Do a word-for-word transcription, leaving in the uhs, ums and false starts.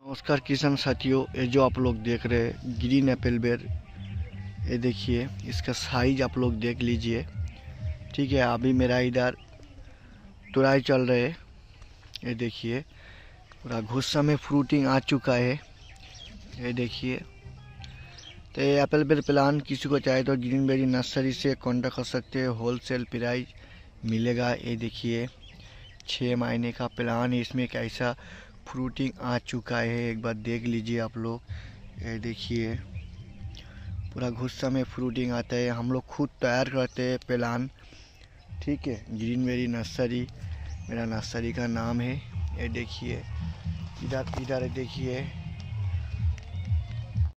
नमस्कार किसान साथियों, ये जो आप लोग देख रहे हैं ग्रीन एप्पल बेर, ये देखिए इसका साइज आप लोग देख लीजिए। ठीक है, अभी मेरा इधर तुराई चल रहे है। ये देखिए पूरा गुस्सा में फ्रूटिंग आ चुका है। ये देखिए, तो ये एप्पल बेर प्लांट किसी को चाहे तो ग्रीन बेरी नर्सरी से कांटेक्ट कर सकते हैं, होलसेल प्राइस मिलेगा। ये देखिए छः महीने का प्लान है, इसमें कैसा फ्रूटिंग आ चुका है, एक बार देख लीजिए आप लोग। ये देखिए पूरा गुस्सा में फ्रूटिंग आता है, हम लोग खुद तैयार करते हैं प्लान। ठीक है, ग्रीन बेरी नर्सरी मेरा नर्सरी का नाम है। ये देखिए इधर इधर देखिए